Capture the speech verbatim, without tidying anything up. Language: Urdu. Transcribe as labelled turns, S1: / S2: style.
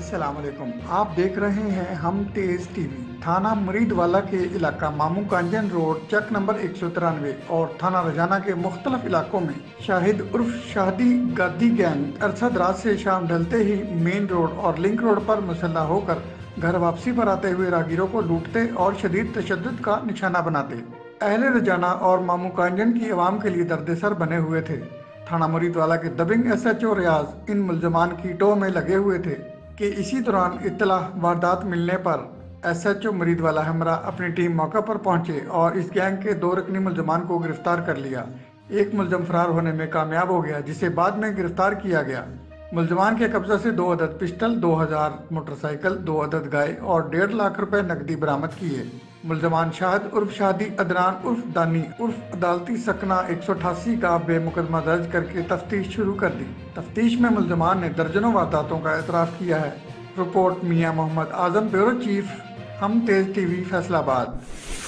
S1: السلام علیکم، آپ دیکھ رہے ہیں ہم تیز ٹی وی۔ تھانہ مریدوالا کے علاقہ مامو کانجن روڈ چک نمبر ایک سو ترانوے اور تھانہ رجانہ کے مختلف علاقوں میں شاہد عرف شادی گادی گینگ ارسد رات سے شام ڈھلتے ہی مین روڈ اور لنک روڈ پر مسلح ہو کر گھر واپسی پر آتے ہوئے راہگیروں کو لوٹتے اور شدید تشدد کا نشانہ بناتے اہل رجانہ اور مامو کانجن کی عوام کے لیے درد سر بنے ہوئے تھے۔ تھانہ مریدوالا کے دبنگ ایس ایچ او ریاض ان ملزمان کی ٹو میں لگے ہوئے تھے کہ اسی دوران اطلاع واردات ملنے پر ایس ایچ او مریدوالا ہمراہ اپنی ٹیم موقع پر پہنچے اور اس گینگ کے دو رکنی ملزمان کو گرفتار کر لیا۔ ایک ملزم فرار ہونے میں کامیاب ہو گیا جسے بعد میں گرفتار کیا گیا۔ ملزمان کے قبضہ سے دو عدد پسٹل، دو ہزار موٹر سائیکل، دو عدد گائے اور ڈیڑھ لاکھ روپے نقدی برآمد کیے۔ ملزمان شاہد عرف شادی ادنان عرف دانی عرف عدالتی سکنہ ایک سو اٹھاسی کا بے مقدمہ درج کر کے تفتیش شروع کر دی۔ تفتیش میں ملزمان نے درجنوں وارداتوں کا اعتراف کیا ہے۔ رپورٹ میاں محمد اعظم، بیورو چیف، ہم تیز ٹی وی، فیصل آباد۔